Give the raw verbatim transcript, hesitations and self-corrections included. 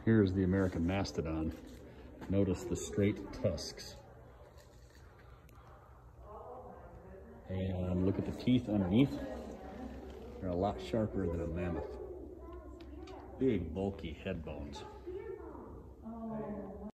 Here's the American Mastodon. Notice the straight tusks. And look at the teeth underneath. They're a lot sharper than a mammoth. Big, bulky head bones.